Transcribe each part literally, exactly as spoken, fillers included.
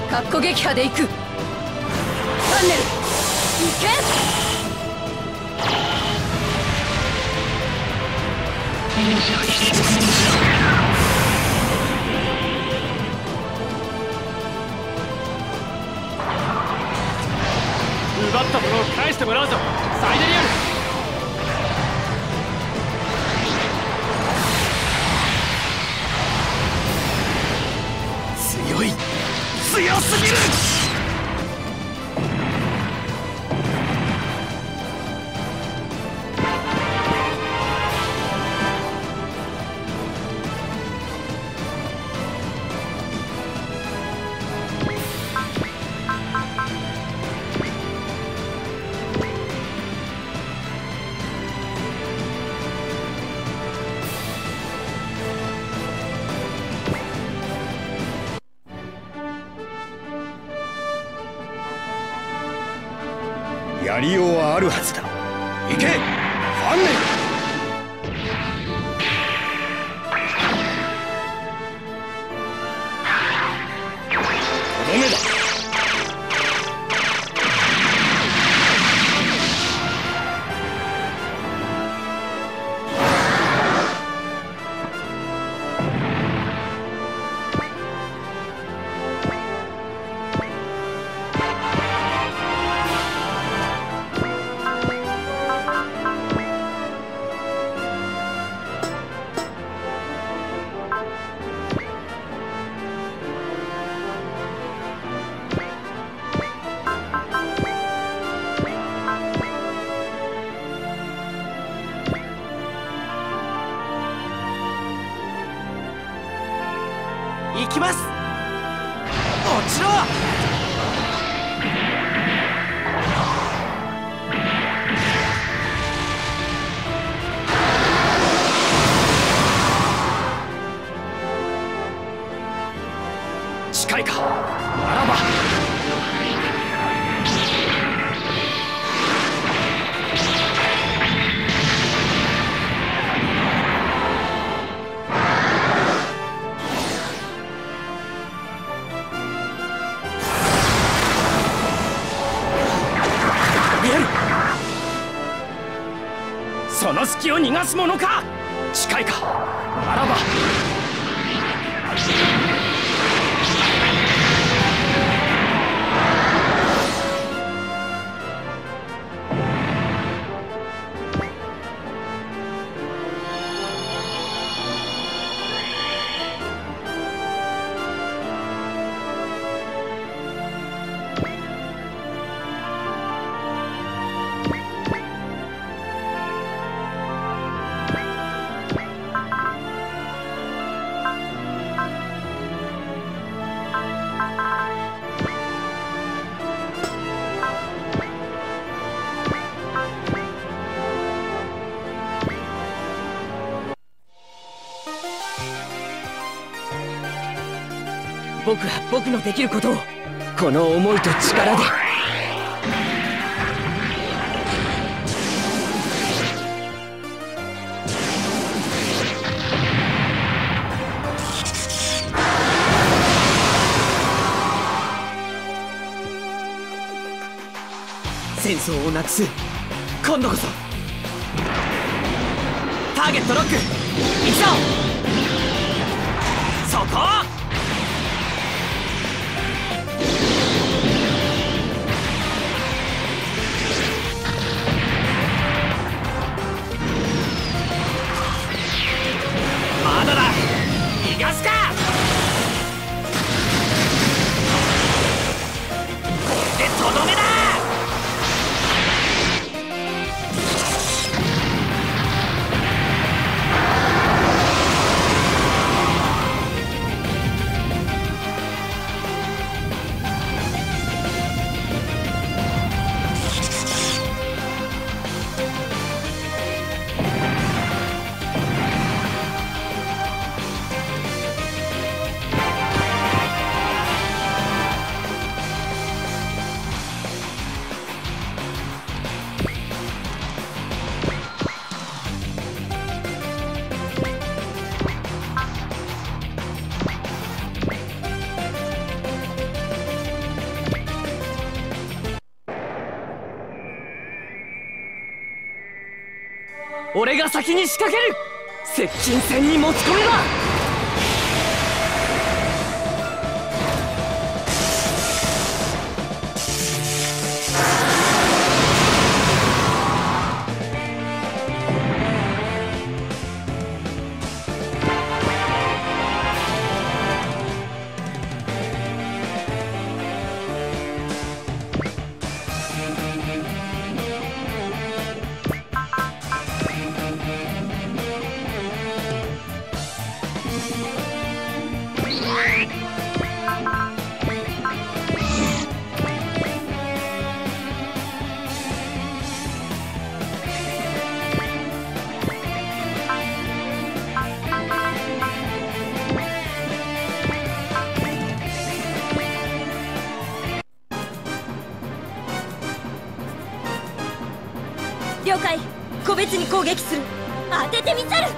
かっこ撃破でいく。チャンネルいけ。 奪ったものを返してもらうぞサイデリアル。 強い、強すぎる。やりようはあるはずだ。行け、ファンネル。とどめだ。行きます。落ちろ。近いか。ならばその隙を逃がすものか。近いか。ならば僕は僕のできることをこの思いと力で。戦争をなくす。今度こそターゲットロック。行くぞ。そこ。まだだ。逃がすか。これでとどめだ。 俺が先に仕掛ける。接近戦に持ち込めば。 了解。個別に攻撃する。当ててみせる。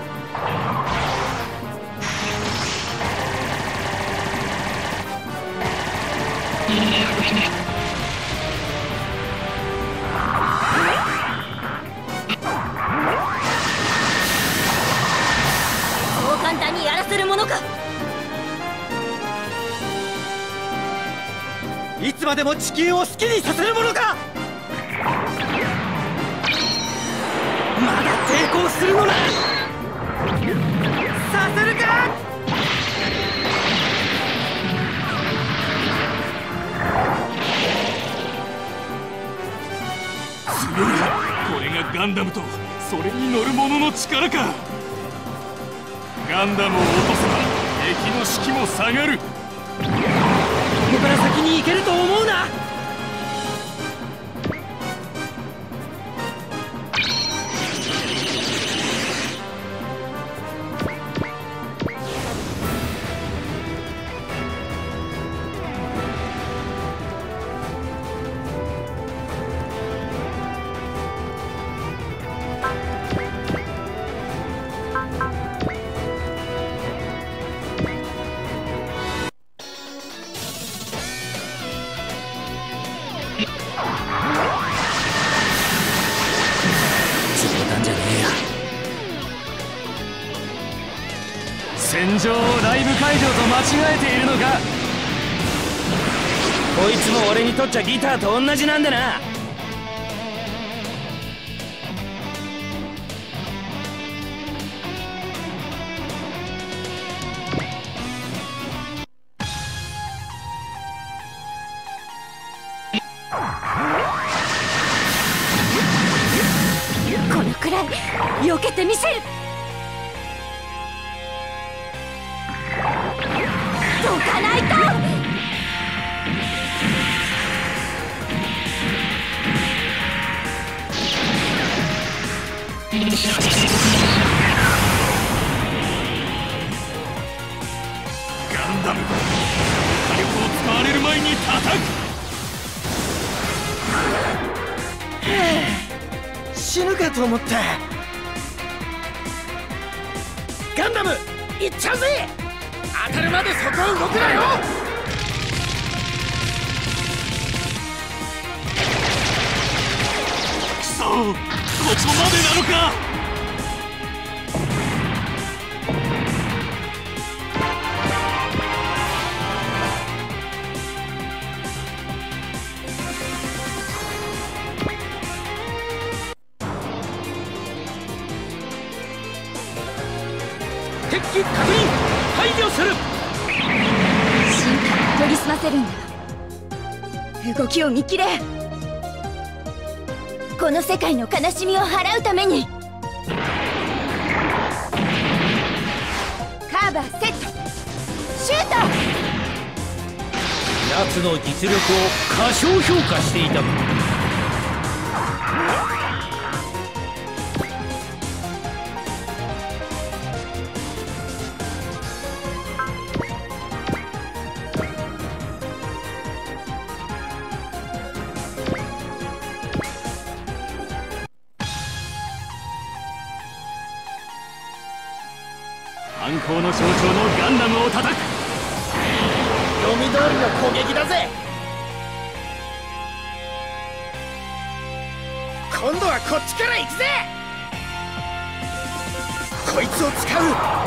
そう簡単にやらせるものか。 いつまでも地球を好きにさせるものか。まだ抵抗するのな。させるか。 強い。これがガンダムとそれに乗る者の力か。ガンダムを落とせば敵の士気も下がる。 ここから先に行けると思うな。 戦場をライブ会場と間違えているのか。 こいつも俺にとっちゃギターと同じなんだな。 このくらい避けてみせる。どかないと。 ガンダム火力を使われる前に叩く。死ぬかと思った。ガンダム行っちゃうぜ。当たるまでそこを動くなよ。 くそ、ここまでなのか。 敵機確認。排除する。 進化を研ぎ澄ませるんだ。動きを見切れ。この世界の悲しみを払うために。カーバーセット。シュート。 奴の実力を過小評価していたもの。 反抗の象徴のガンダムを叩く。 読み通りの攻撃だぜ。今度はこっちから行くぜ。 こいつを使う。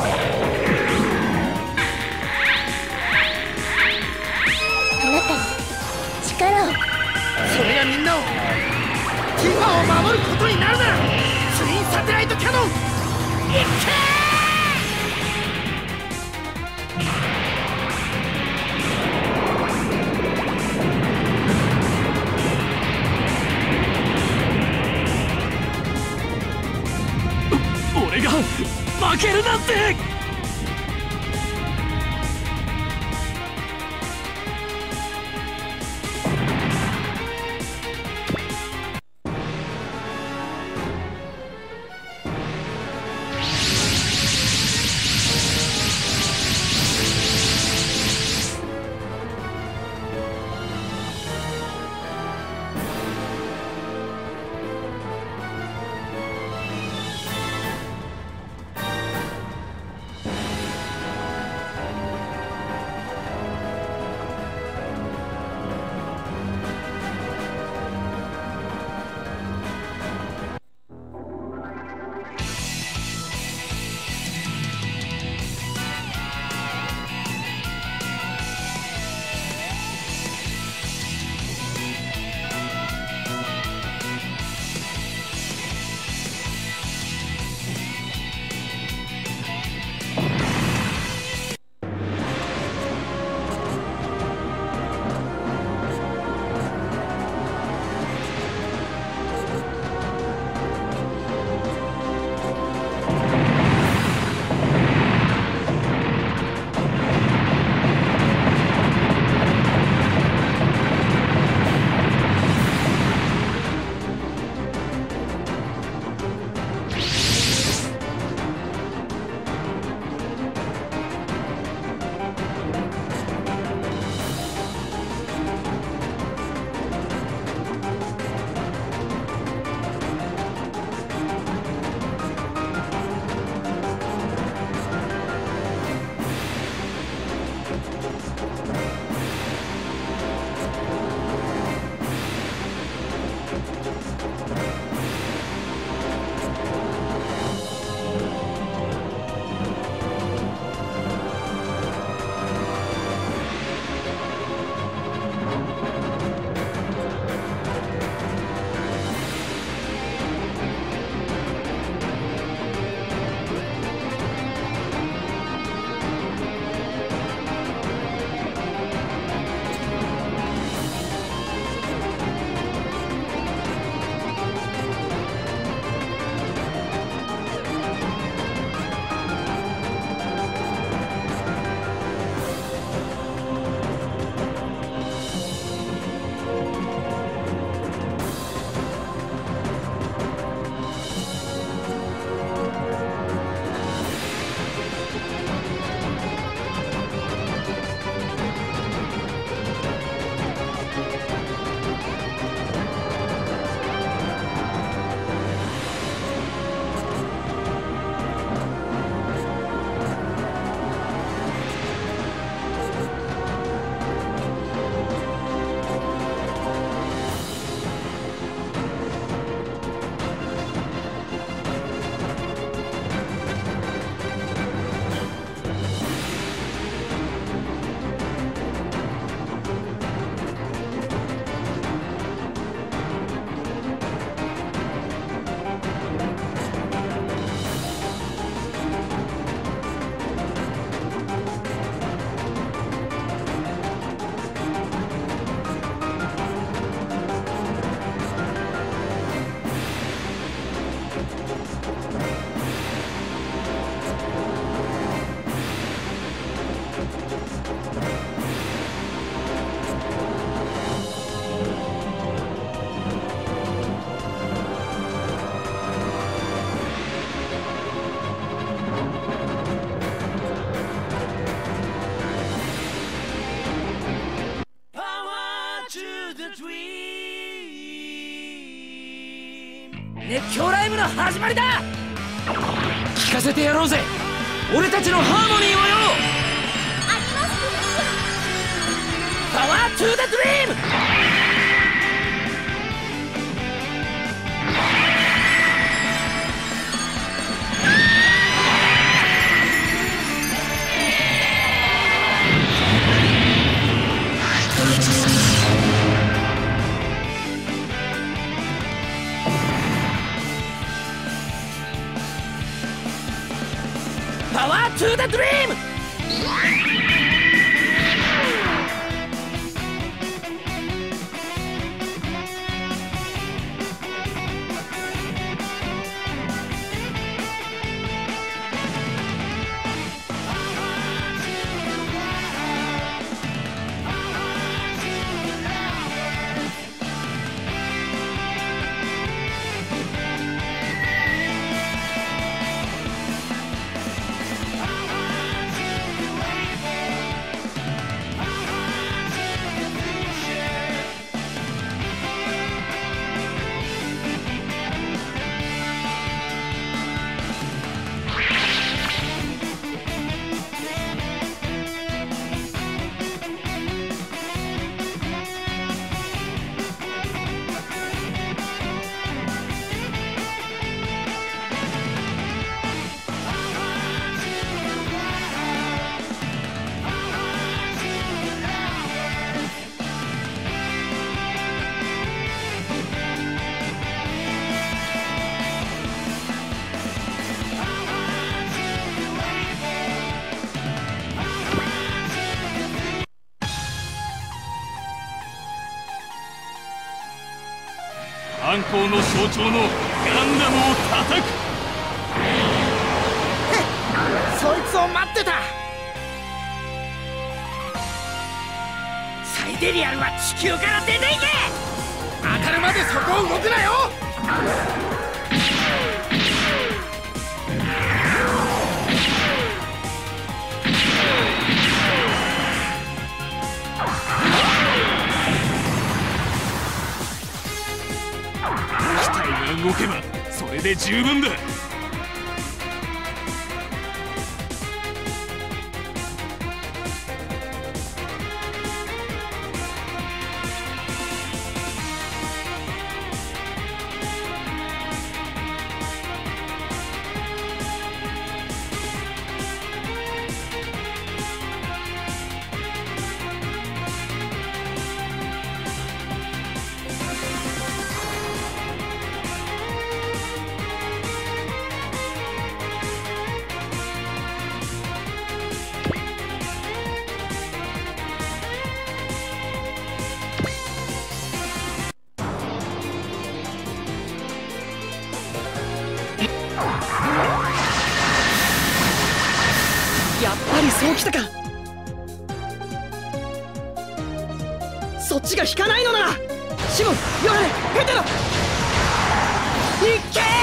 あなたに力を。 それがみんなをティファを守ることになるなら、ツインサテライトキャノンいっけー。俺が負けるなんて。熱狂ライブの始まりだ。聞かせてやろうぜ、俺たちのハーモニーをよ。 ありますパワートゥーザドリーム。 パワートゥーザドリーム。 反抗の象徴のガンダムを叩く。 そいつを待ってた。サイデリアルは地球から出ていけ。当たるまでそこを動くなよ。 動けばそれで十分だ。 やっぱりそうきたか。そっちが引かないのならシモン、ヨハネ、ペテロ、いっけー。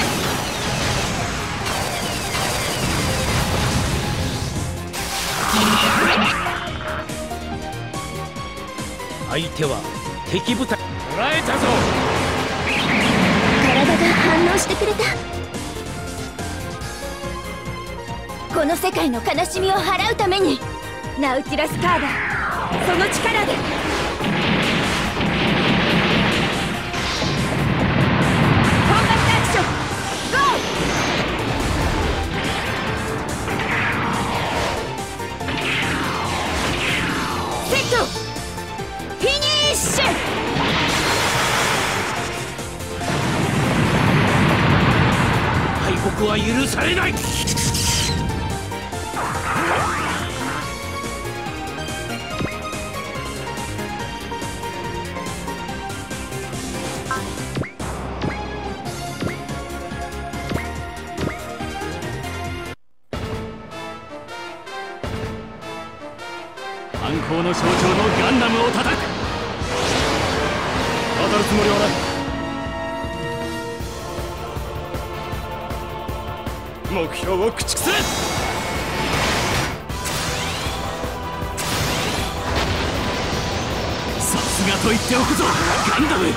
相手は敵部隊。 捕らえたぞ。 体が反応してくれた。 この世界の悲しみを払うためにナウティラスカーバー、その力でコンバットアクションゴー。セットフィニッシュ。 敗北は許されない。 反抗の象徴のガンダムを叩く。当たるつもりはない。目標を駆逐する。さすがと言っておくぞガンダム。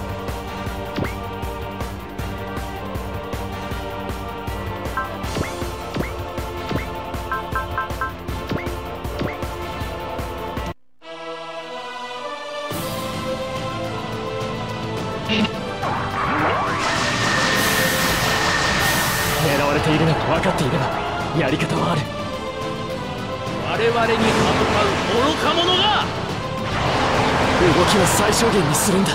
狙われているのが分かっていればやり方はある。 我々に歯向かう愚か者が。 動きを最小限にするんだ。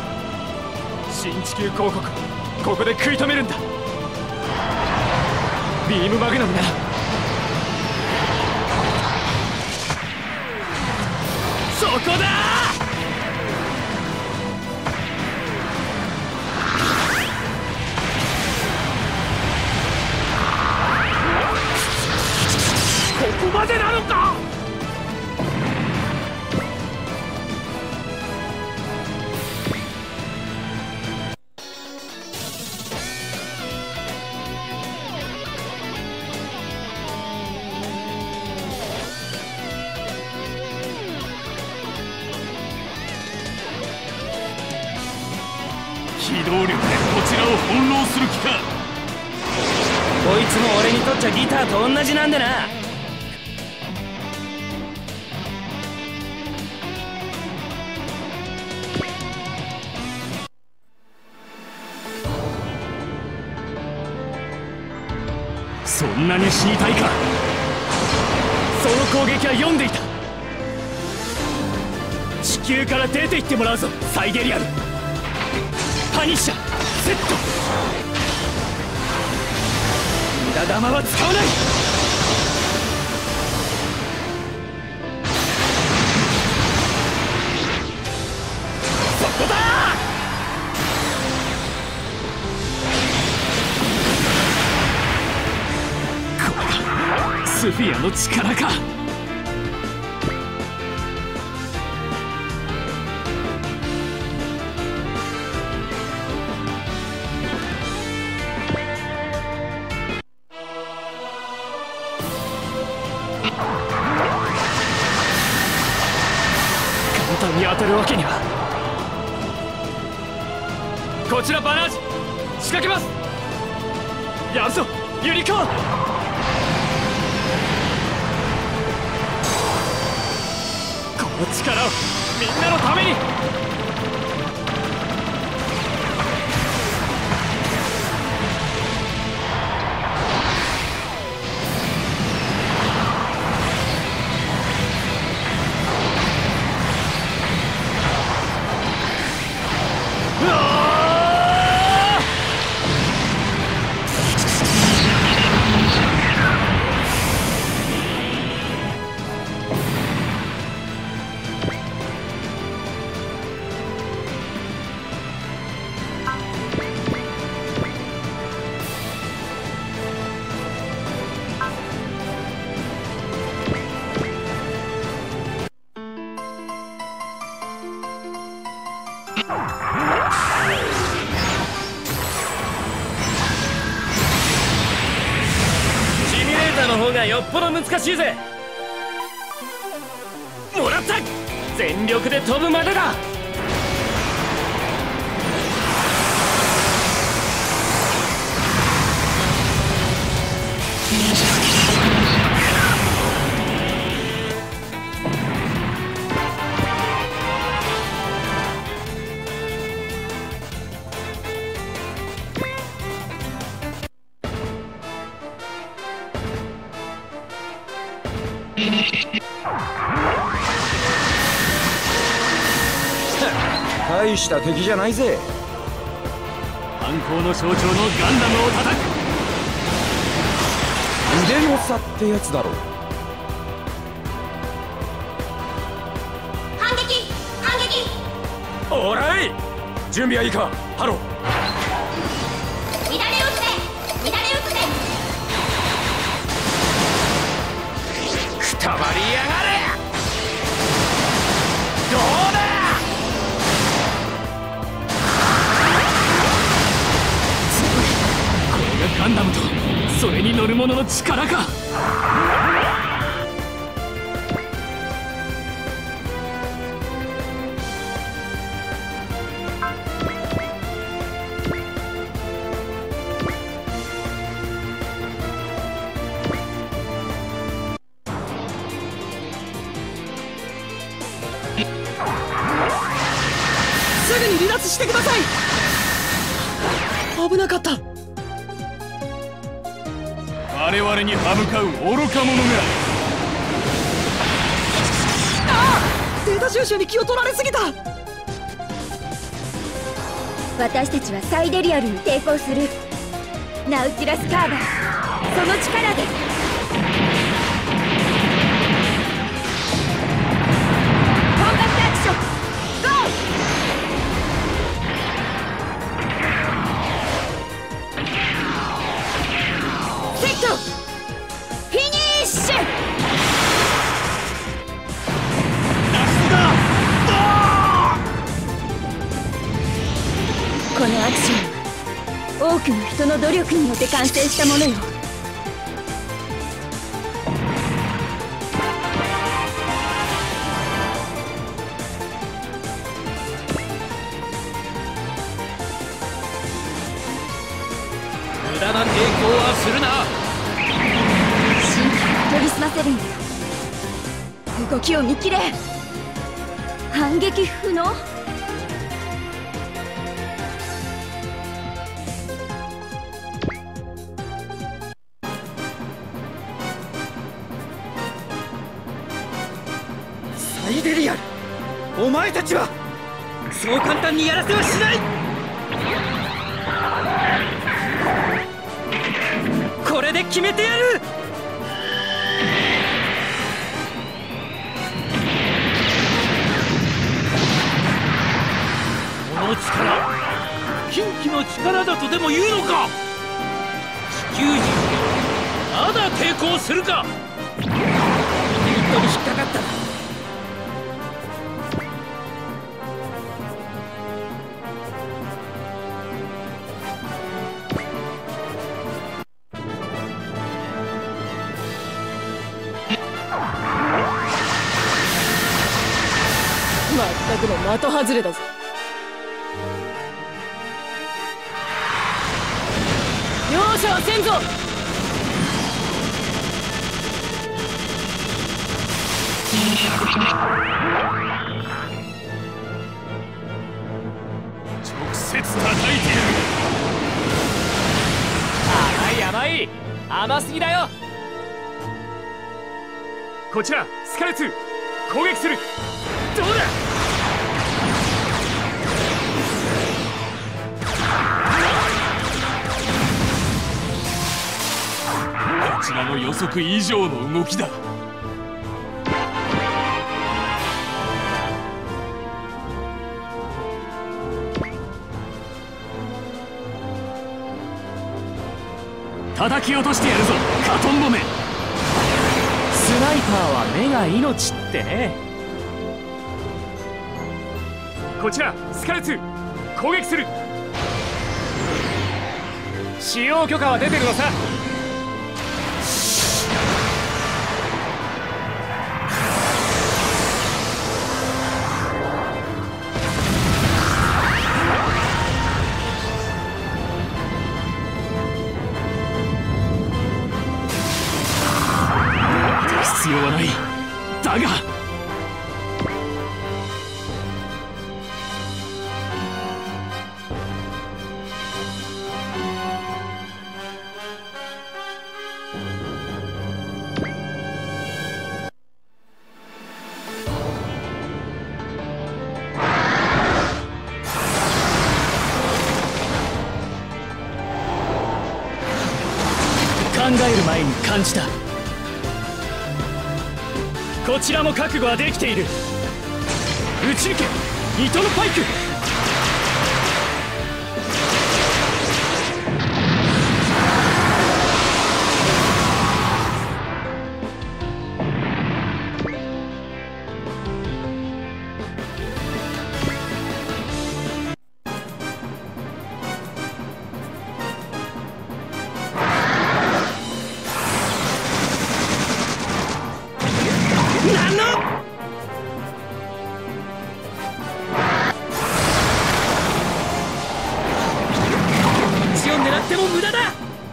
新地球広告、ここで食い止めるんだ。 ビームマグナムだ。そこだ。ここまでなのか。 機動力でこちらを翻弄する気か。 こいつも俺にとっちゃギターと同じなんでな。 そんなに死にたいか。 その攻撃は読んでいた。地球から出て行ってもらうぞサイゲリアル。パニッシャーセット。無駄玉は使わない。そこだ。 これがスフィアの力か。 簡単に当たるわけには。こちらバナージ仕掛けます。やるぞユニコーン。この力をみんなのために。シミュレーターの方がよっぽど難しいぜ。もらった。全力で飛ぶまでだ。 大した敵じゃないぜ。 反抗の象徴のガンダムを叩く。 腕の差ってやつだろう。 反撃反撃。 オーライ。準備はいいかハロー。 乱れ打つで乱れ打つで。 くたばりやがれ。どうだ。 ガンダムとそれに乗る者の力か。 すぐに離脱してください。危なかった。 我々に歯向かう愚か者が。 ああ、データ収集に気を取られすぎた。 私たちはサイデリアルに抵抗する。ナウティラスカーバーその力でコンバットアクションゴーセットフィニッシュ。このアクションは多くの人の努力によって完成したものよ。 無駄な抵抗はするな。 神経を研ぎ澄ませるんだよ。動きを見切れ。反撃不能。 サイデリアル、お前たちはそう簡単にやらせはしない。これで決めてやる。 この力、近畿の力だとでも言うのか。地球人、まだ抵抗するか。 リミットに引っかかった。 まったくの的外れだぞ。容赦はせんぞ。 直接叩いてやる。 甘い甘い、甘すぎだよ。こちらスカレツ、攻撃する。どうだ。 こちらの予測以上の動きだ。叩き落としてやるぞ、カトンボめ。 スナイパーは目が命ってね。こちらスカレツ、攻撃する。使用許可は出てるのさ。 必要はない。だが考える前に感じた。こちらも覚悟はできている。撃ち抜け、糸のパイク。 でも無駄だ。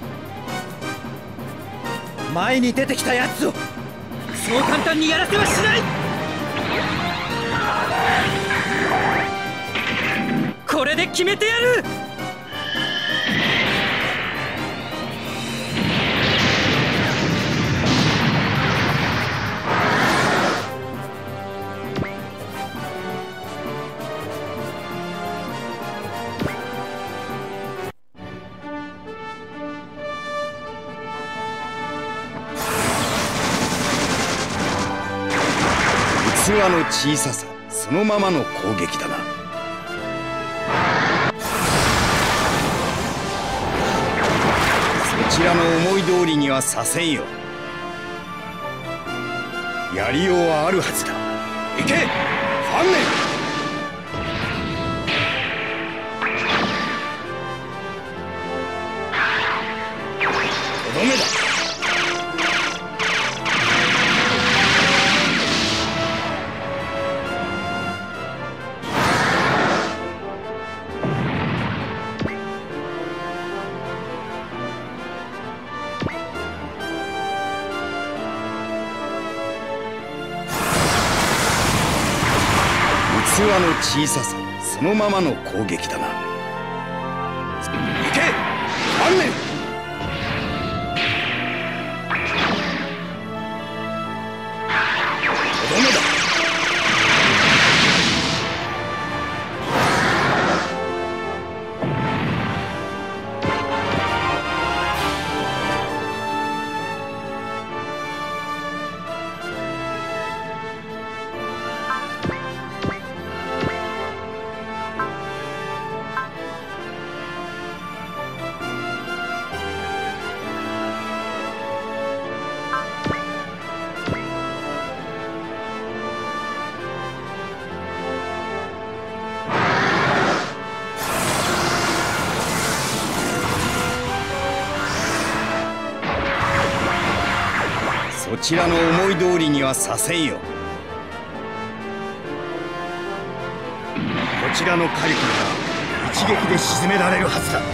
前に出てきたやつをそう簡単にやらせはしない。これで決めてやる。 器の小ささそのままの攻撃だな。そちらの思い通りにはさせんよ。やりようはあるはずだ。行けファンネル。とどめだ。器の小ささそのままの攻撃だな。行けファンネル。とどめだ。そちらの思い通りにはさせんよ。こちらの火力なら一撃で沈められるはずだ。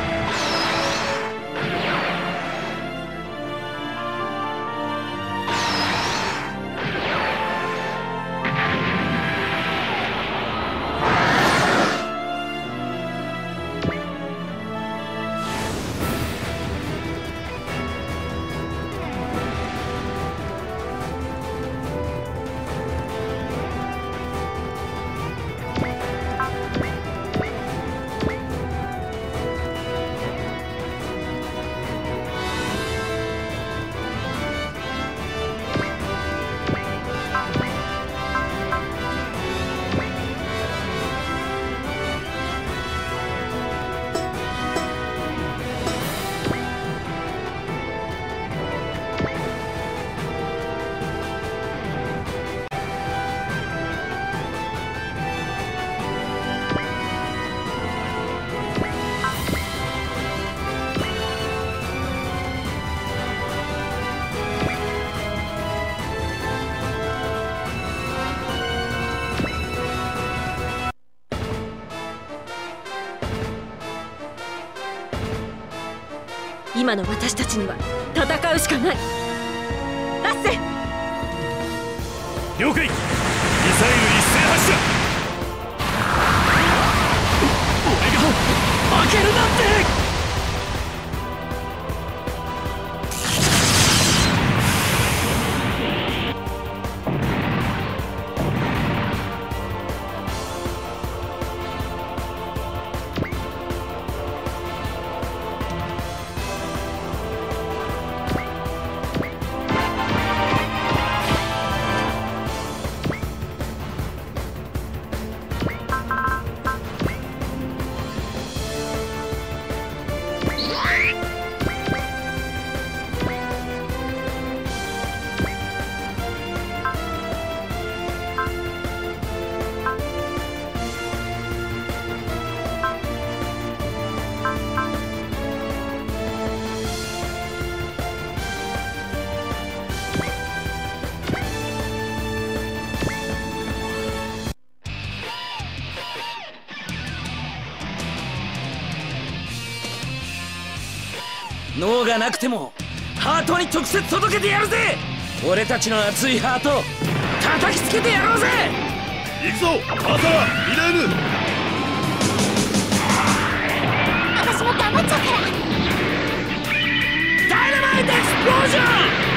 今の私たちには戦うしかない。ラッセ。 了解。ミサイル一斉発射。俺が負けるなんて。 脳がなくてもハートに直接届けてやるぜ。俺たちの熱いハート叩きつけてやろうぜ。 行くぞマサラミレーヌ。 私も頑張っちゃうから。 ダイナマイトエクスプロージョン。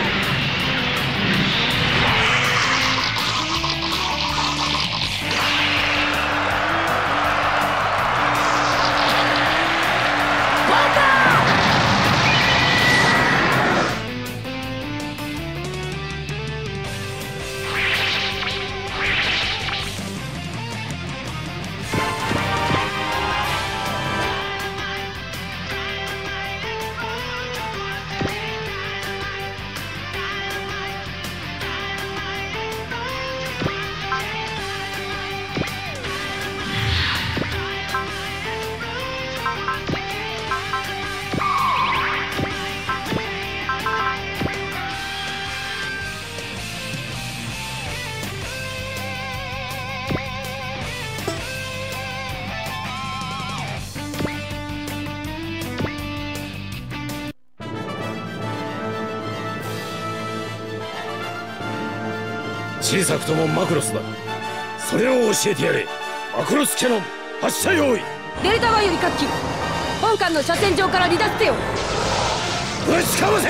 小さくともマクロスだ。それを教えてやれ。マクロスキャノン発射用意。 デルタワンより各機、本艦の車線上から離脱せよ。 ぶちかませ。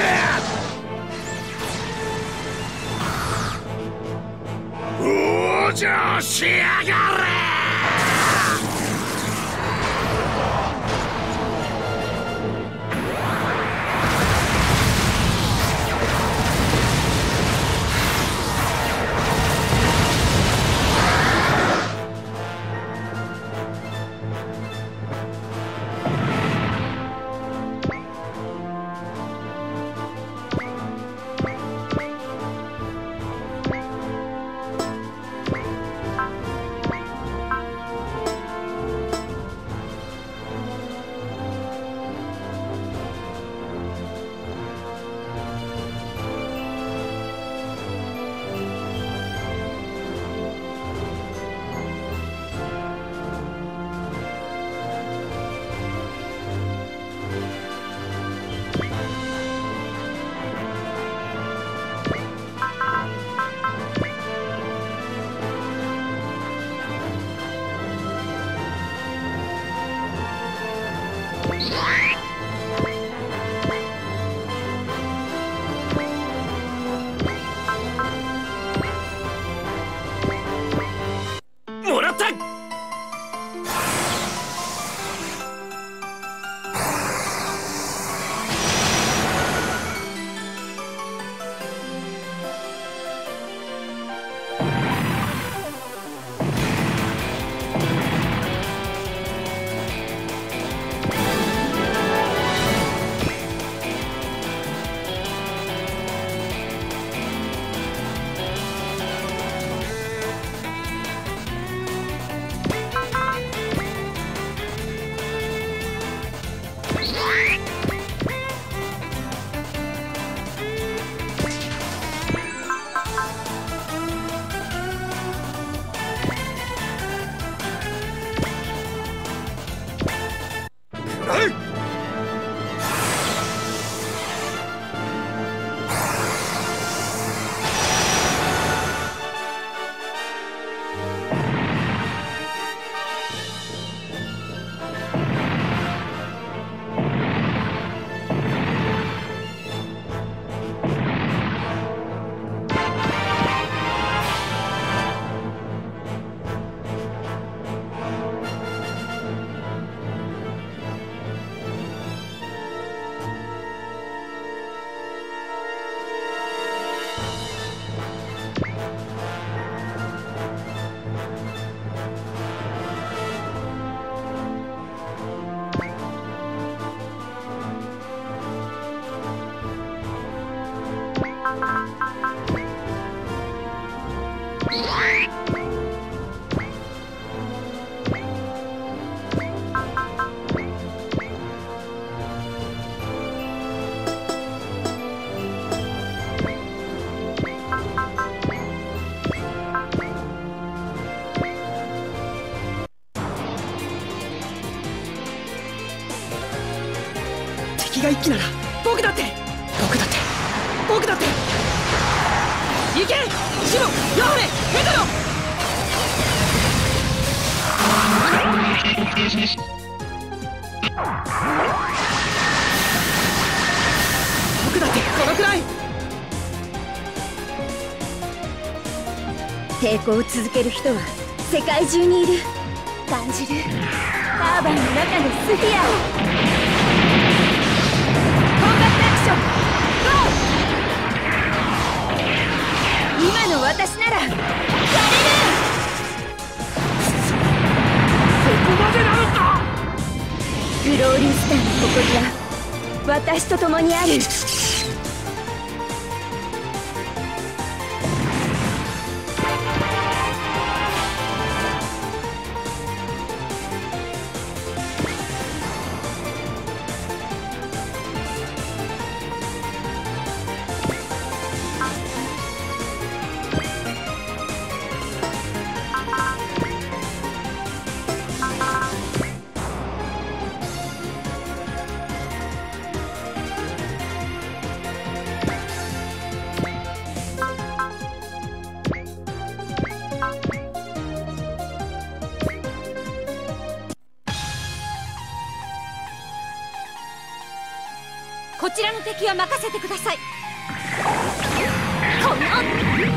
往生しやがれ。もらった。 敵が一機なら僕だって僕だって僕だって行けシモン、ヨハネ、ペトロ。僕だってこのくらい。 抵抗を続ける人は世界中にいる。感じるターバンの中のスフィアを。コンバットアクションゴー。今の私ならやれる。 そこまでなのか。 グローリースターの誇りは私と共にある。 敵は任せてください。この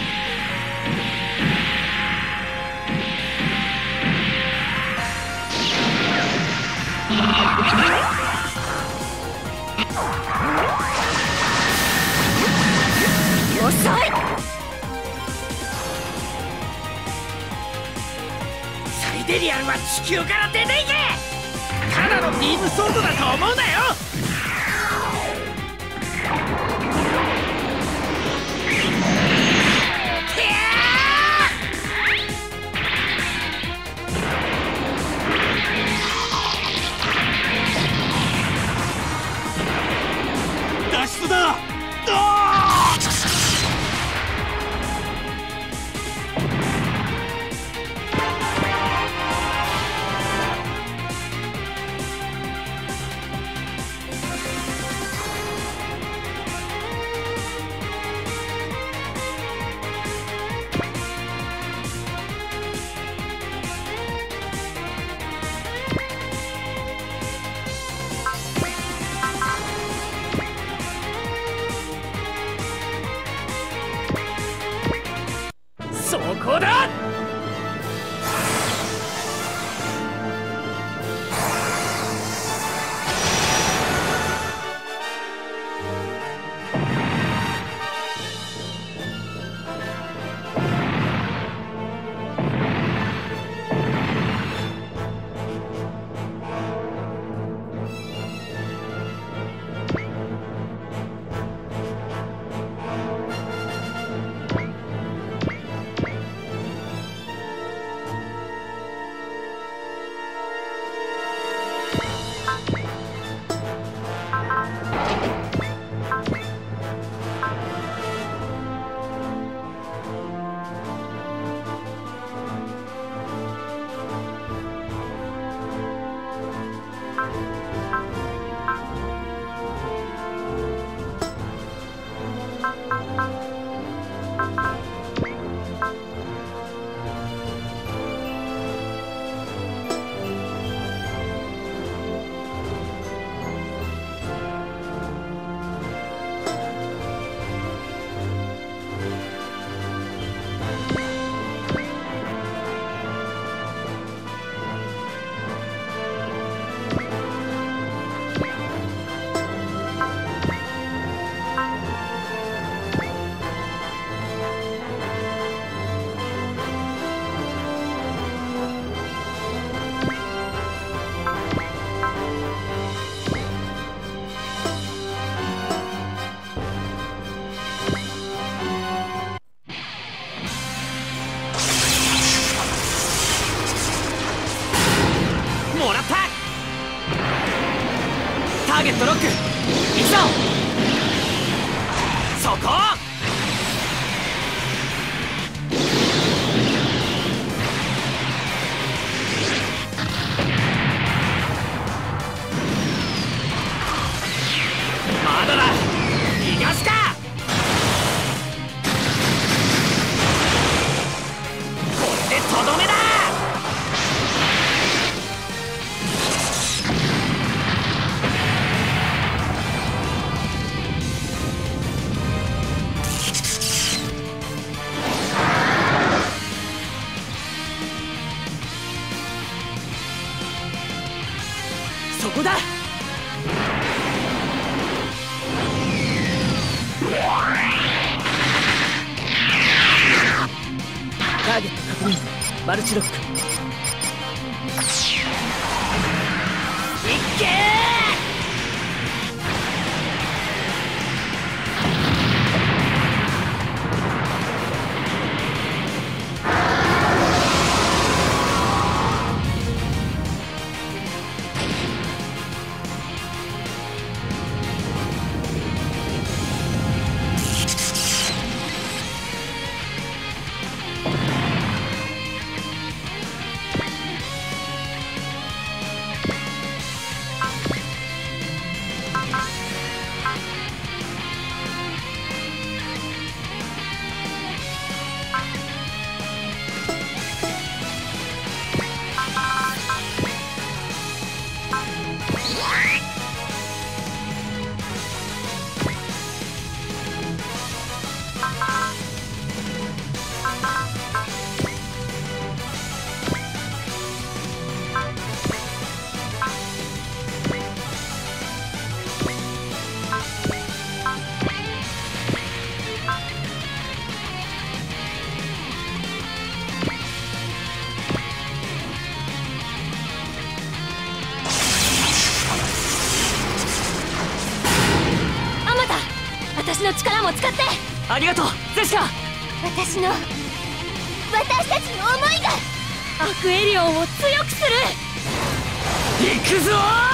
遅い。 サイデリアンは地球から出ていけ。ただのビームソードだと思うなよ。 脱出だ。 そこだ。 もらった。ターゲットロック。行くぞ。そこ。まだだ。逃がすか。これでとどめだ。そこだ。ターゲット確認。マルチロック。いっけー。 私の力も使って。 ありがとうゼシカ。 私の私たちの思いがアクエリオンを強くする。 行くぞ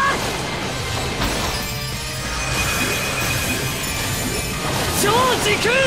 ー超時空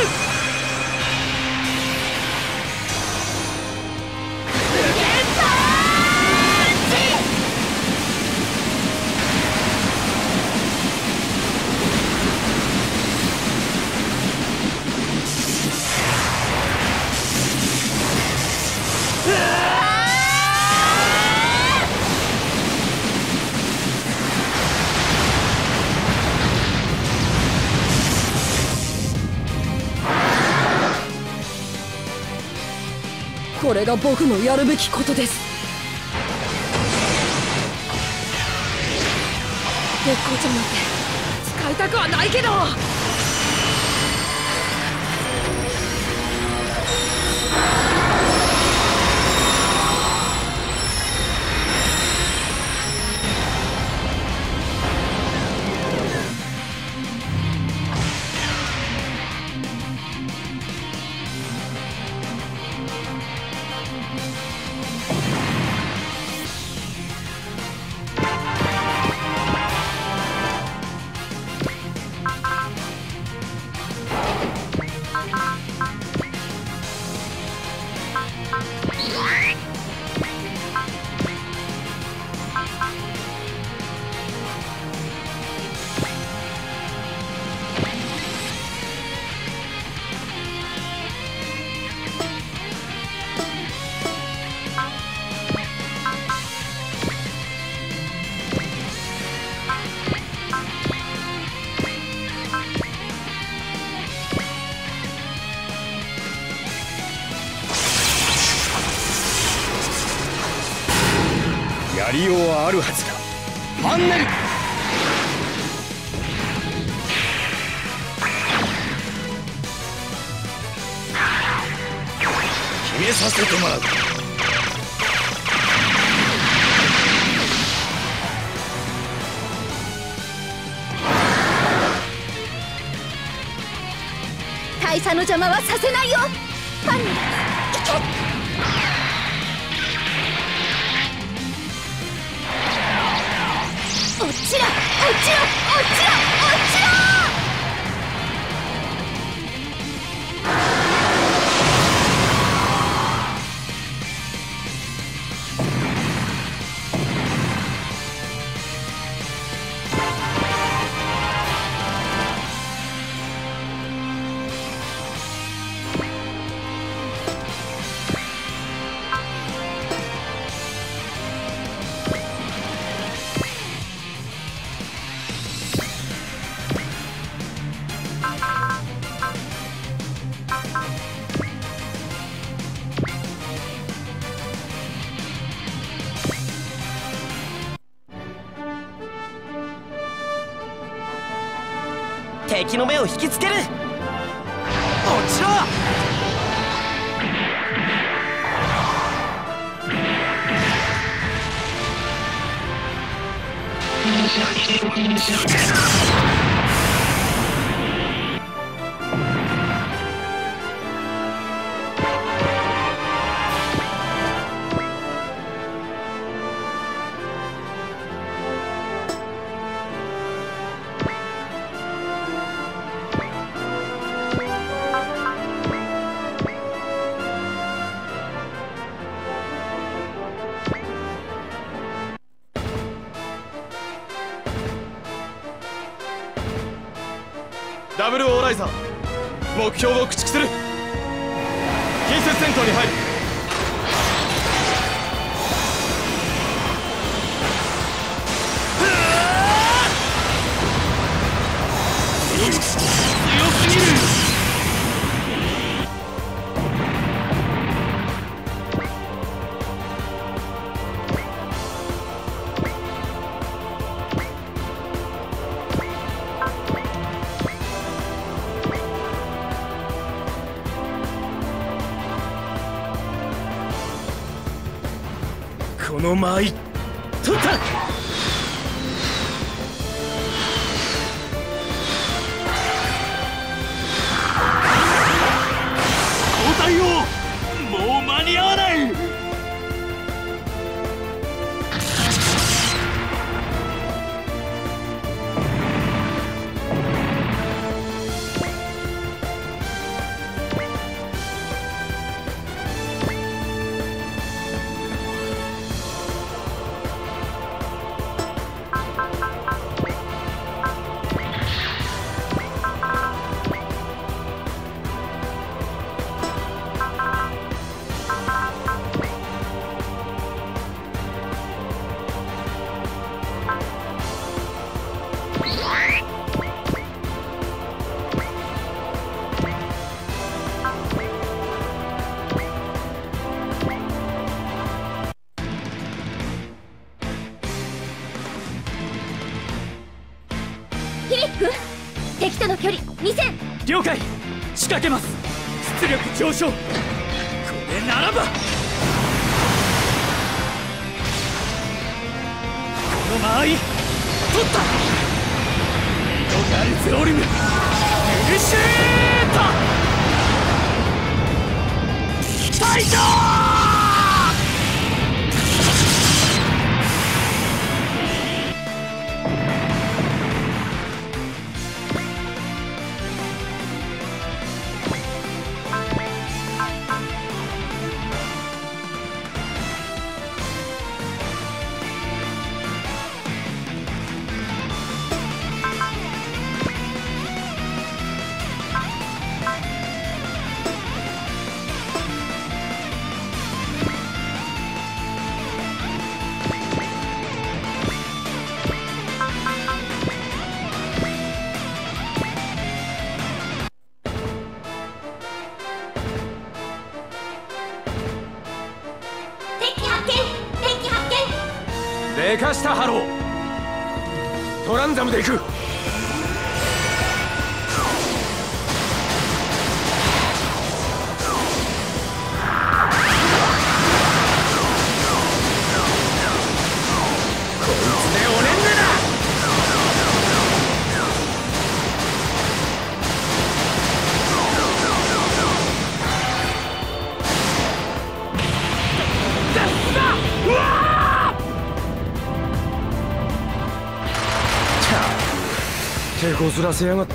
これが僕のやるべきことです。月光町なんて使いたくはないけど。 やりようはあるはずだ。ファンネル決めさせてもらう。 大佐の邪魔はさせないよ。ファンネル、行け。落ちろ落ちろ落ちろ落ちろ。 敵の目を引きつける。落ちろ。 ダブルオーライザー、目標を駆逐する。近接戦闘に入る。 強すぎる。 の間合い取った。 交代をもう間に合わない。 フィリップ、敵との距離にせん。 了解。仕掛けます。出力上昇。これならばこの間合い取った。ミドガルズオルムグルシュートファイトでかしたハロー。トランザムで行く。こいつでおねんねだ。うわ手こずらせやがって。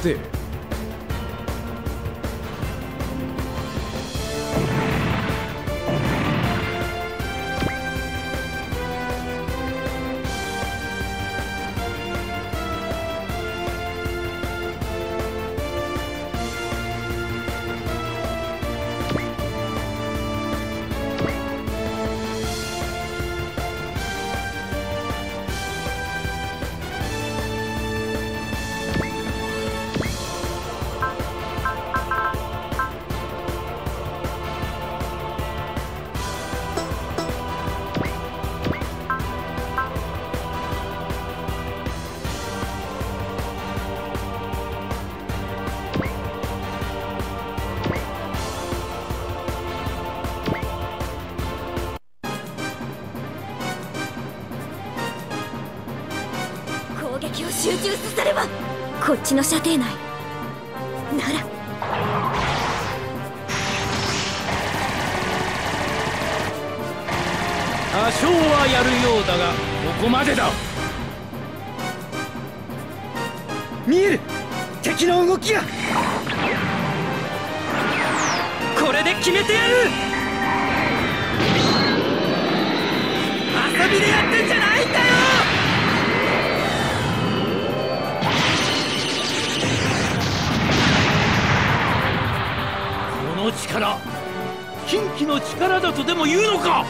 攻撃を集中させればこっちの射程内なら。 多少はやるようだがここまでだ。 見える。敵の動きが。これで決めてやる。遊びでやってんじゃないんだよ。 この力近畿の力だとでも言うのか。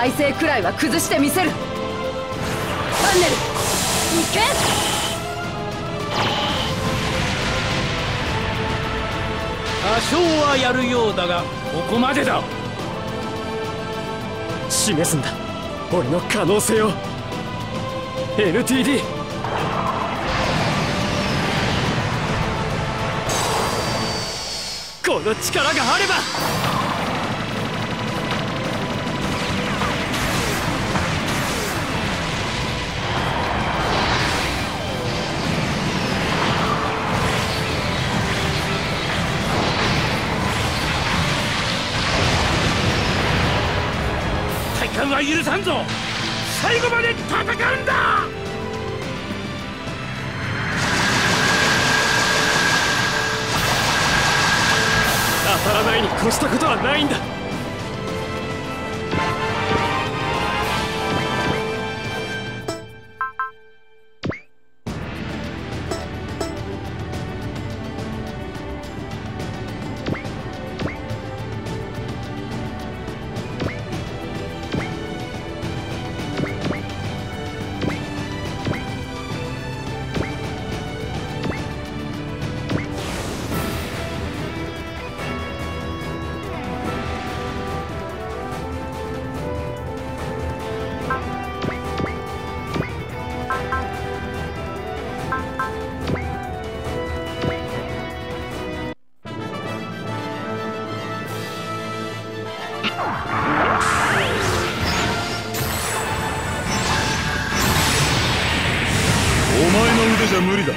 体勢くらいは崩してみせる。ファンネル行け。 多少はやるようだがここまでだ。 示すんだ俺の可能性を エヌティーディー。 この力があれば体感は許さんぞ。最後まで戦うんだ。 当たらないに越したことはないんだ。 じゃ無理だ。伊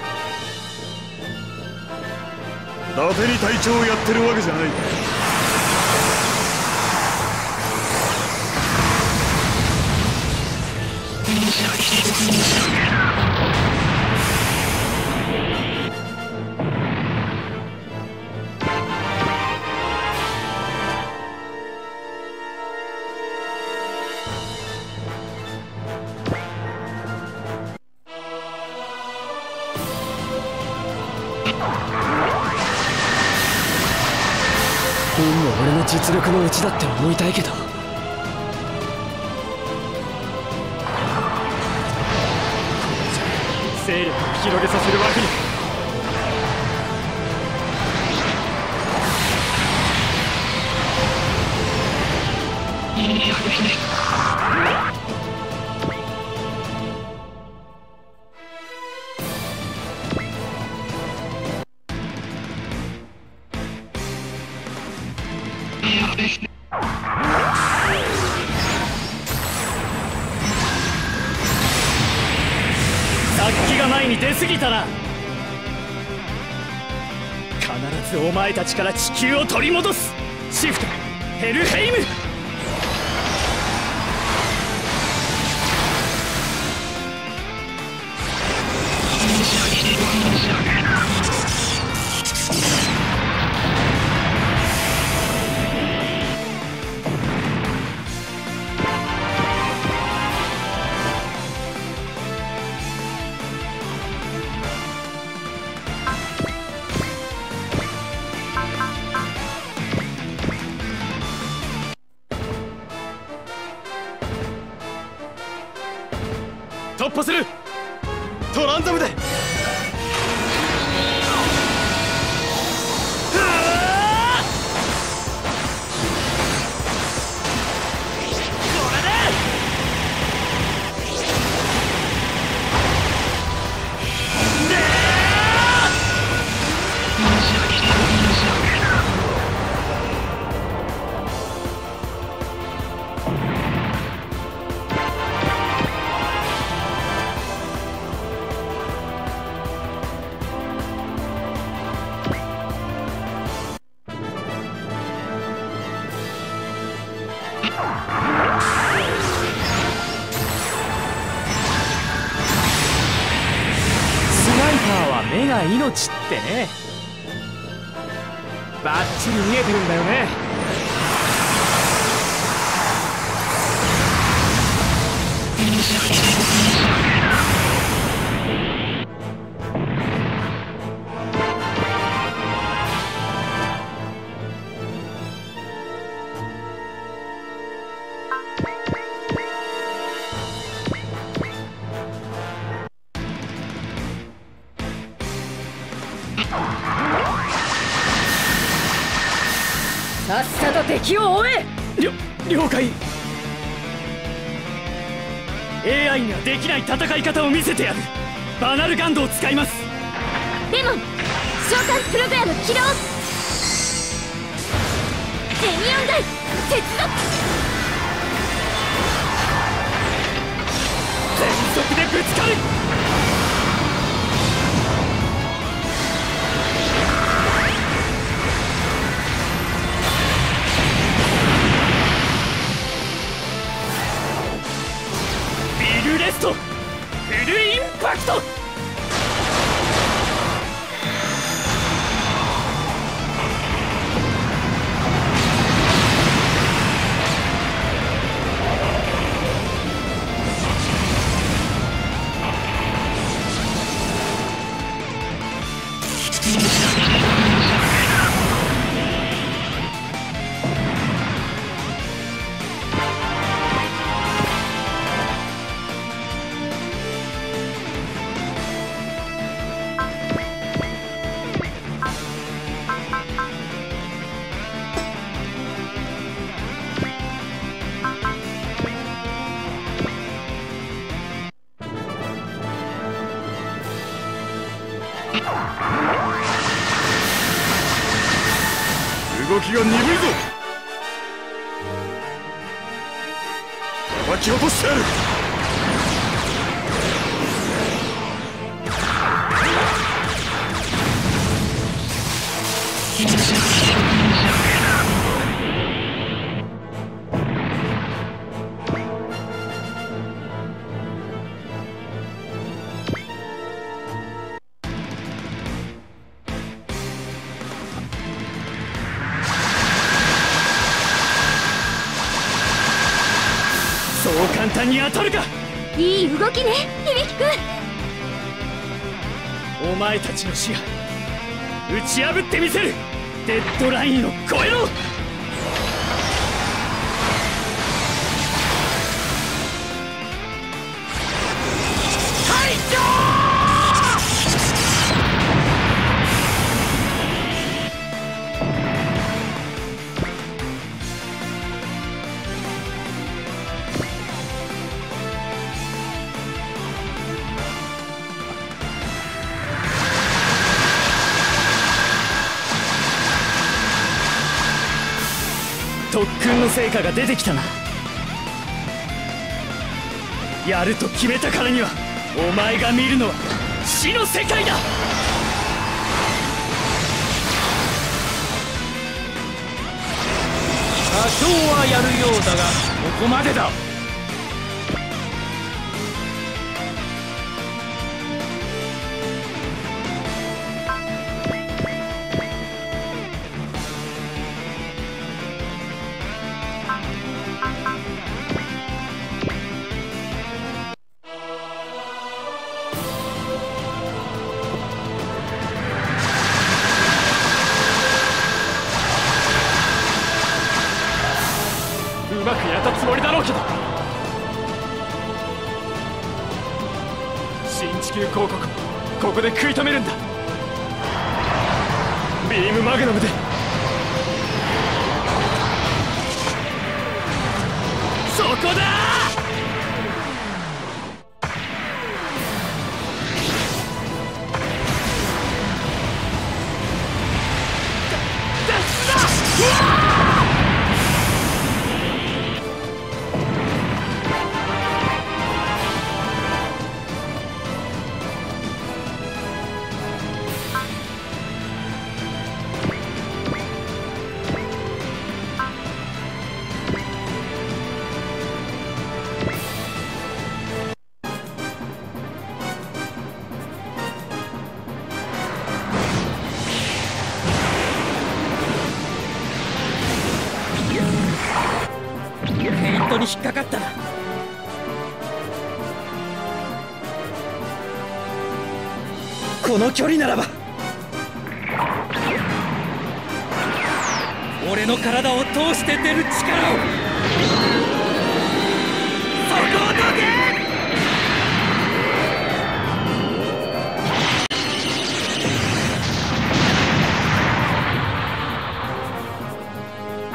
達に隊長をやってるわけじゃない。 運も俺の実力のうちだって思いたいけど、勢力を広げさせるわけに。殺気が前に出過ぎたな。必ずお前たちから地球を取り戻す。シフトヘルヘイム。突破する。トランザムで。目が命ってね。バッチリ見えてるんだよね。 さっさと敵を追え。 了了解。 エーアイ にはできない戦い方を見せてやる。バナルガンドを使います。 レモン召喚プログラム起動。ゼニオンダイ接続。 全速でぶつかる。ビルレストフルインパクト。 動きが鈍いぞ。叩き落としてやる。 そう簡単に当たるか。 いい動きね響くん。 お前たちの支配打ち破ってみせる。デッドラインを超えろ。特訓の成果が出てきたな。やると決めたからにはお前が見るのは死の世界だ。 多少はやるようだがここまでだ。 うまくやったつもりだろうけど。新地球広告をここで食い止めるんだ。ビームマグナムでそこだ。 ペイントに引っかかったな。この距離ならば俺の体を通して出る力をそこをどけ。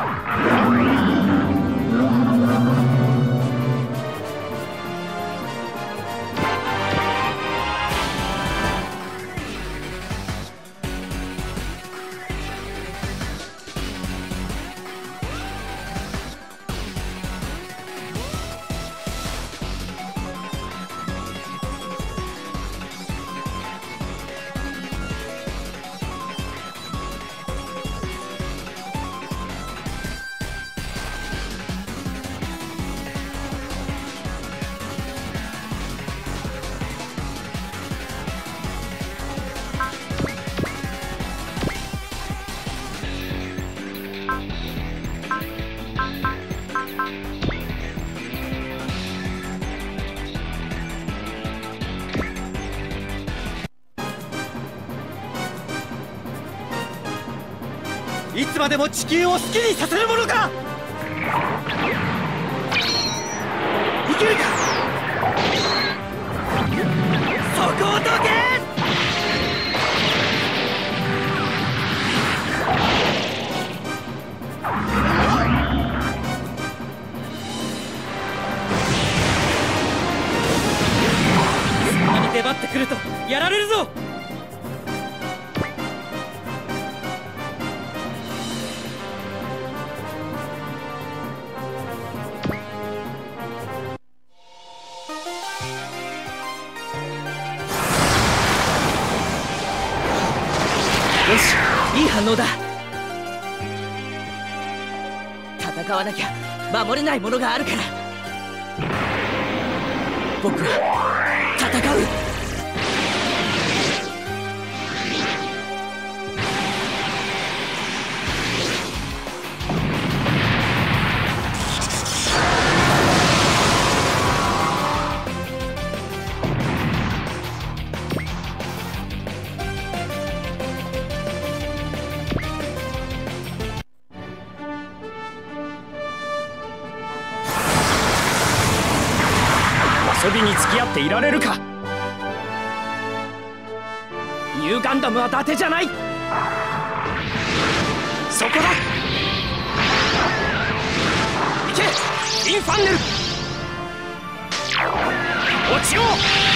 いつまでも地球を好きにさせるものか。いけるか。そこをどけ。そんなに出張ってくるとやられるぞ。よし、いい反応だ。戦わなきゃ守れないものがあるから。僕は戦う。 遊びに付き合っていられるか。ニューガンダムは伊達じゃない。そこだ。行けインファンネル。落ちよう。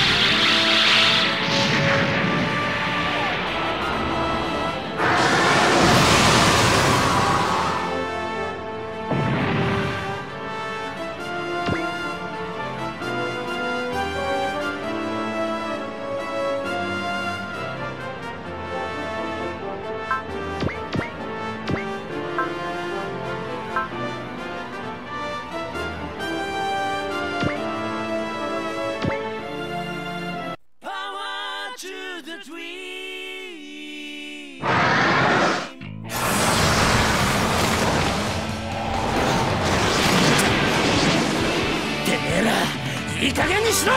いい加減にしろ。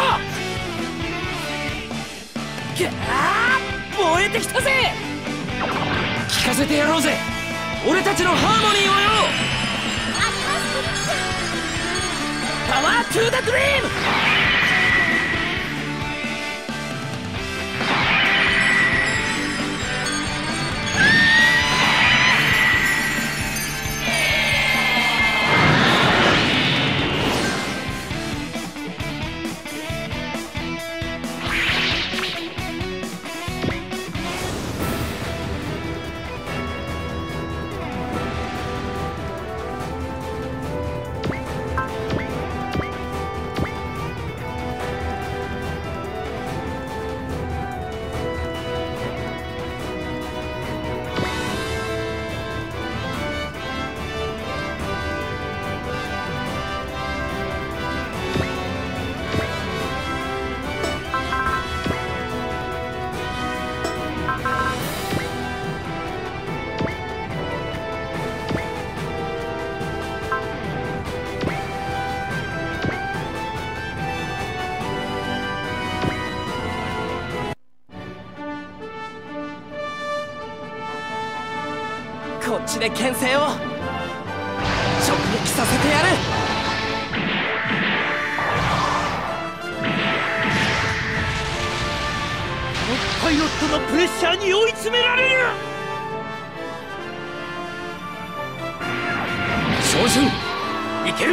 ギャー燃えてきたぜ。聞かせてやろうぜ、俺たちのハーモニーをよ。パワートゥーザドリーム。こっちで牽制を直撃させてやる。 パイロットのプレッシャーに追い詰められる。 俊いける。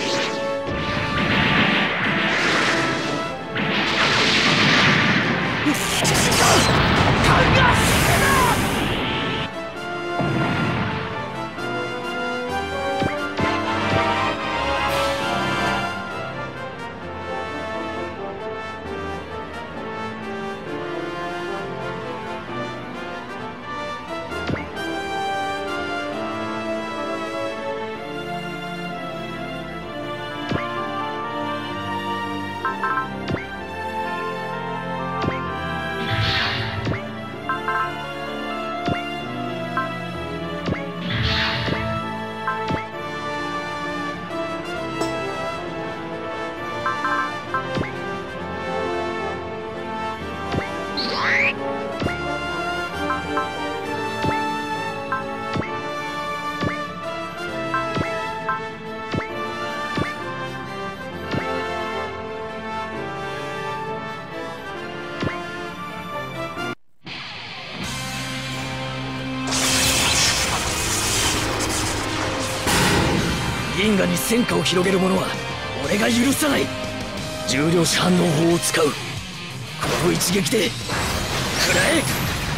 銀河に戦火を広げる者は俺が許さない。重量子反応法を使う。この一撃で食らえ。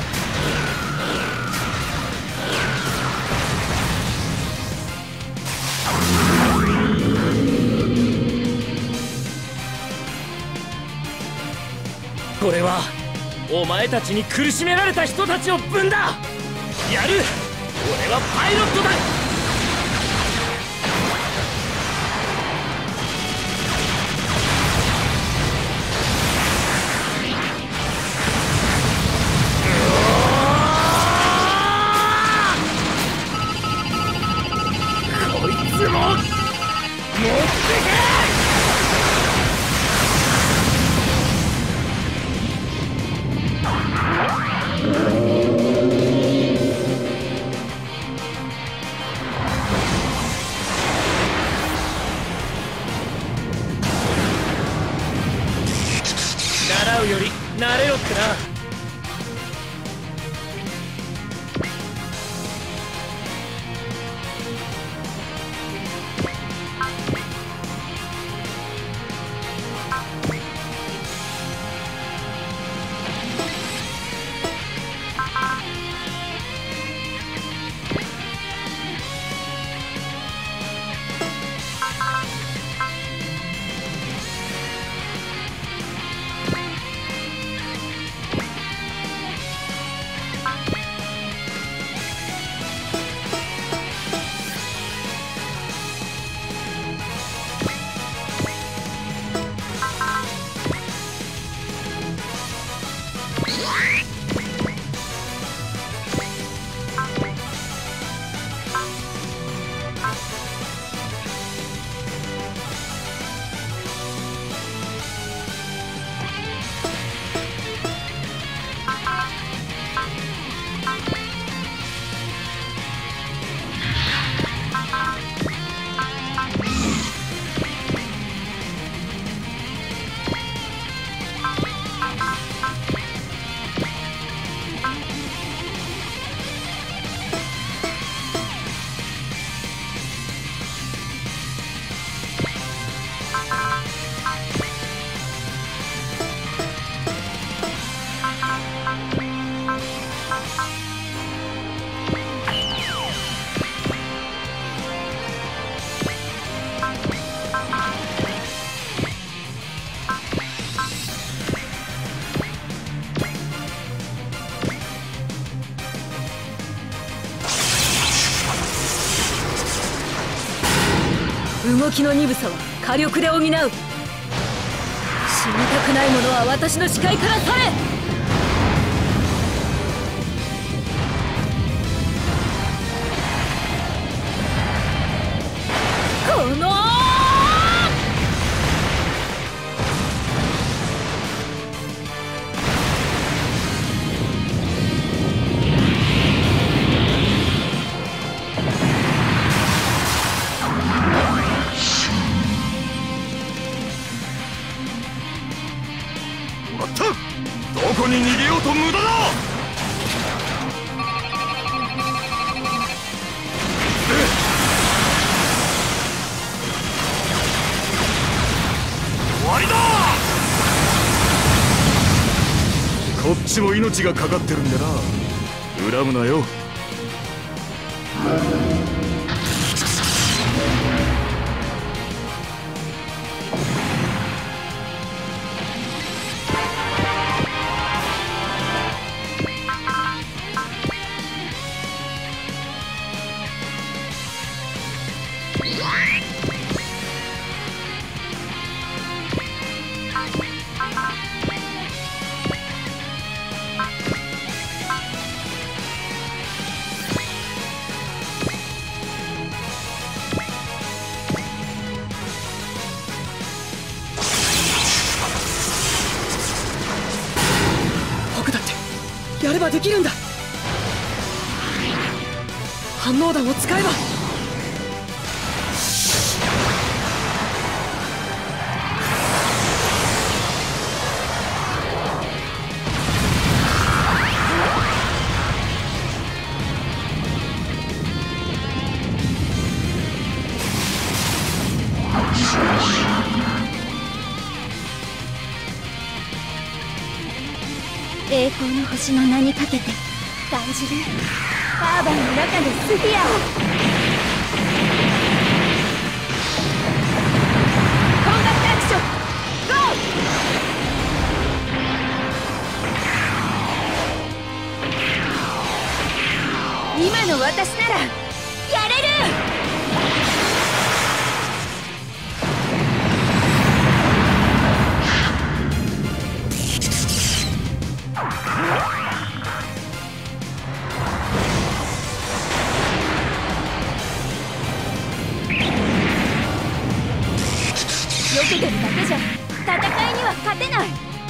これはお前たちに苦しめられた人たちを分だ。やる。俺はパイロットだ。習うより慣れろってな。 動きの鈍さは火力で補う。死にたくない者は私の視界から去れ。このどこに逃げようと無駄だ。 ちも命がかかってるんでな。恨むなよ。 やればできるんだ。反応弾を使えば。 栄光の星の名にかけて感じるカーバンの中のスフィアを。コンバットアクションゴー。今の私ならやれる。避けてるだけじゃ戦いには勝てない。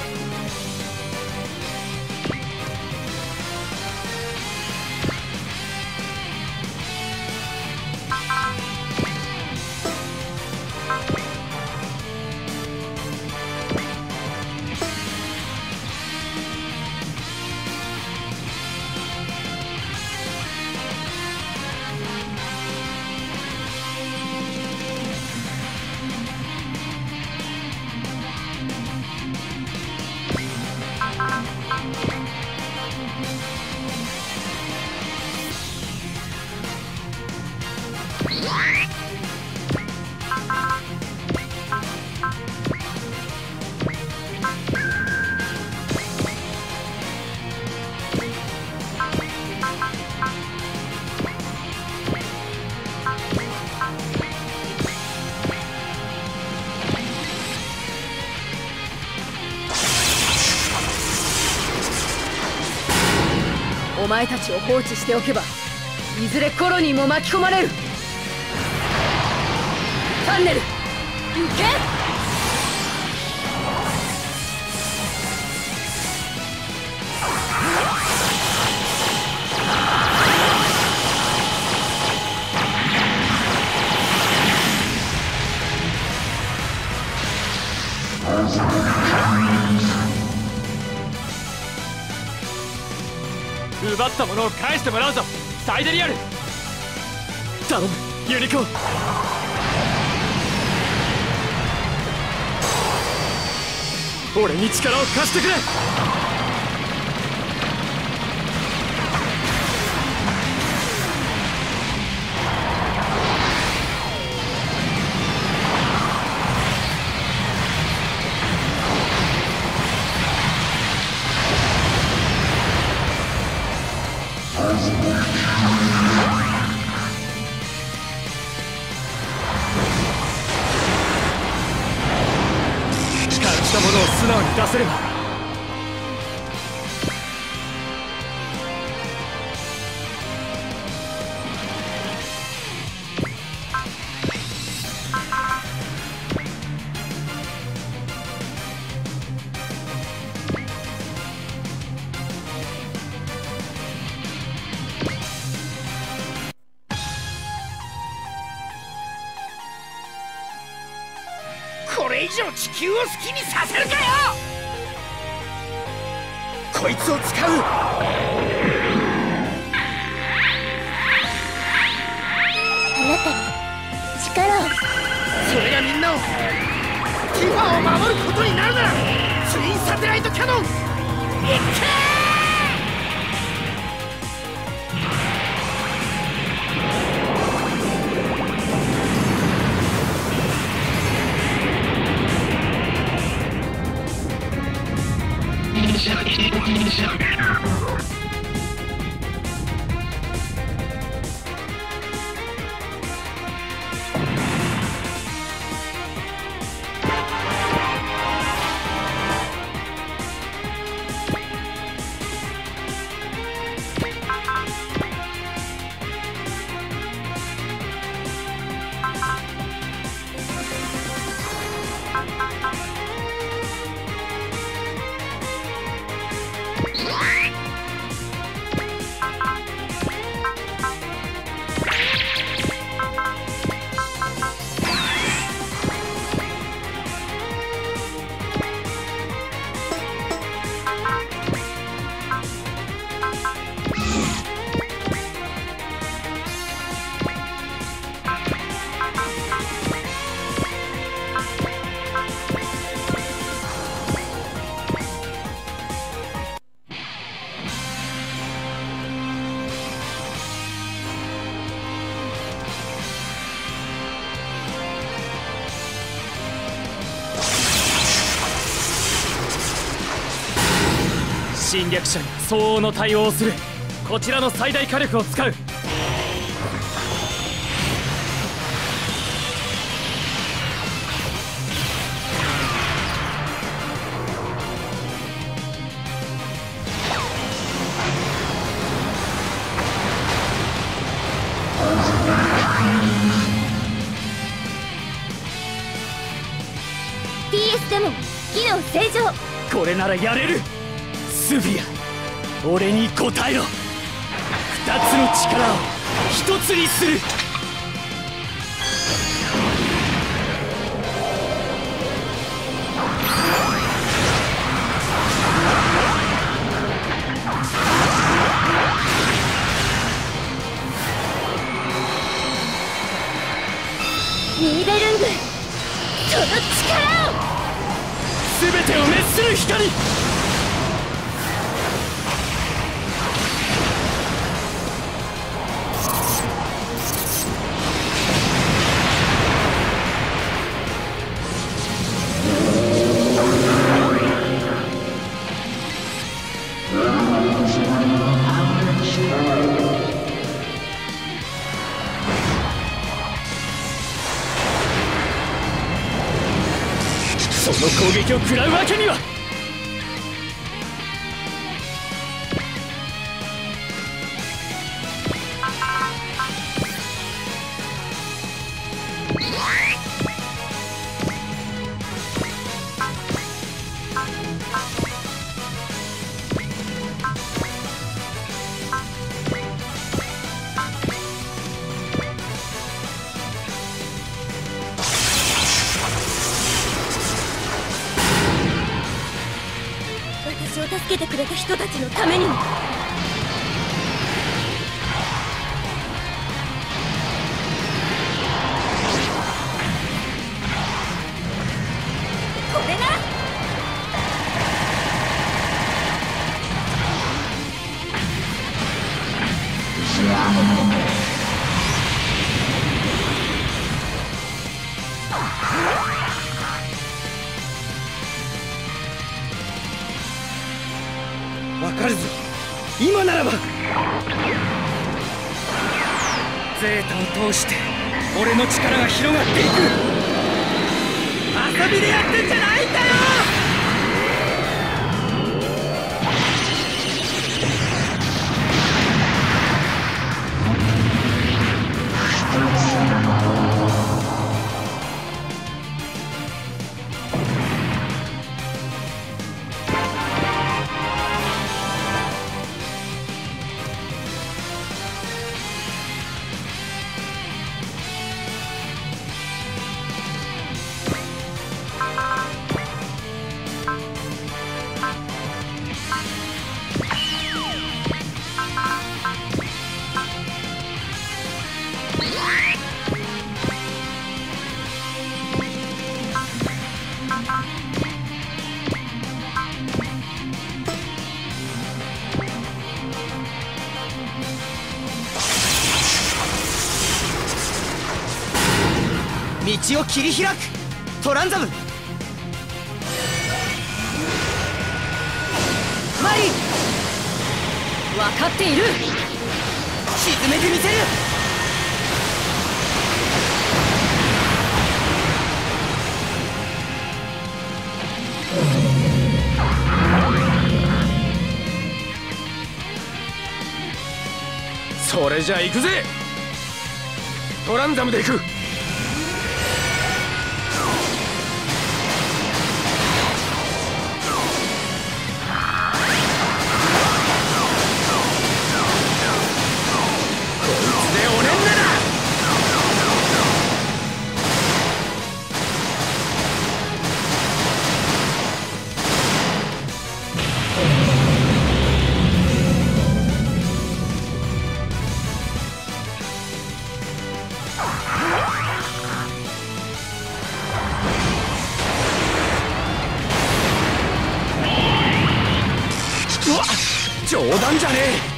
お前たちを放置しておけばいずれコロニーも巻き込まれる。チャンネル行け。 奪ったものを返してもらうぞサイデリアル。頼むユニコーン。俺に力を貸してくれ。感じたものを素直に出せれば。 これ以上地球を好きにさせるかよ。 こいつを使う。 あなたに力を。 それがみんなをティファを守ることになるならツインサテライトキャノンいっけー。 侵略者に相応の対応をする。こちらの最大火力を使う。 ティーエス でも機能正常。 これならやれる。スフィア、俺に応えろ。二つの力を一つにする。 ニーベルング、その力を。 全てを滅する光。その攻撃を食らうわけには。 私を助けてくれた人たちのためにも。これならわかるぞ。今ならば。ゼータを通して俺の力が広がっていく。遊びでやってんじゃないんだよ。道を切り開くトランザム。マリー分かっている。沈めてみせる。 それじゃあ行くぜ。トランザムで行く。冗談じゃねえ。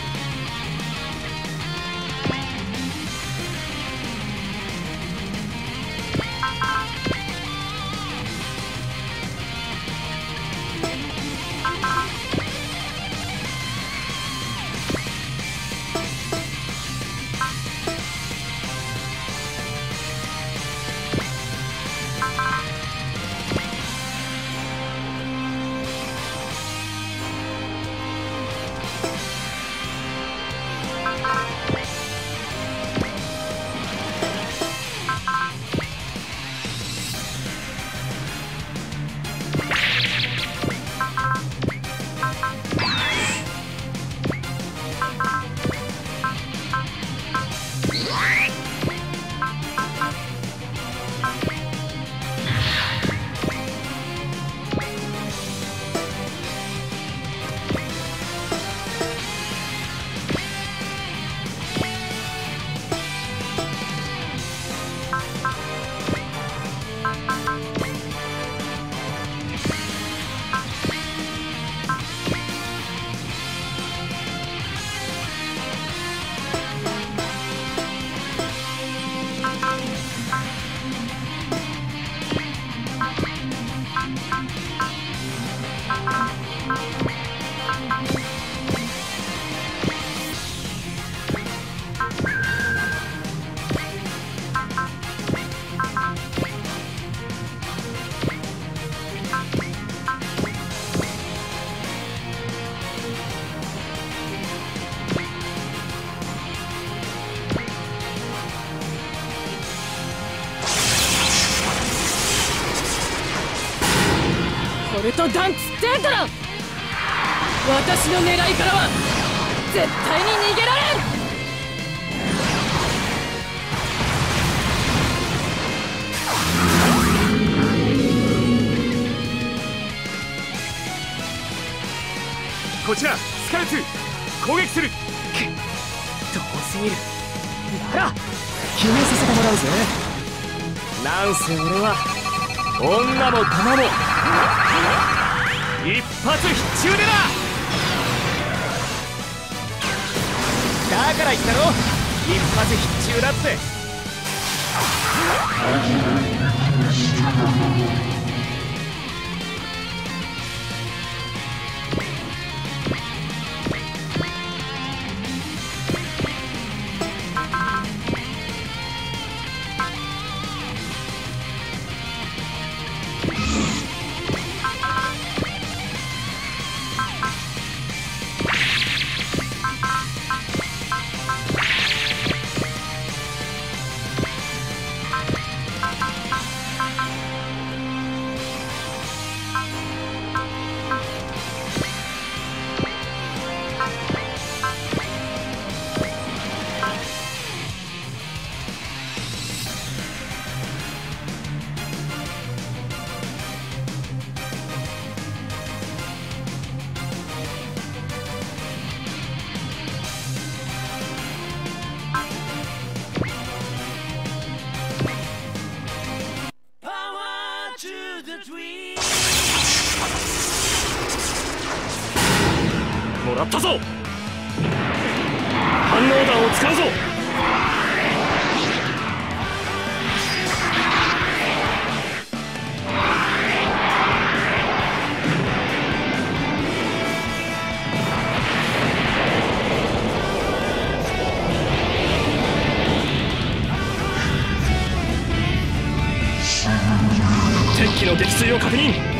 ボルトダンツデンドラン。私の狙いからは絶対に逃げられん。 こちらスカルツ攻撃する。 遠すぎる。なら決めさせてもらうぜ。なんせ俺は女も玉も一発必中でな。だから言ったろ、一発必中だって。 もらったぞ。反応弾を使うぞ。 機の撃墜を確認。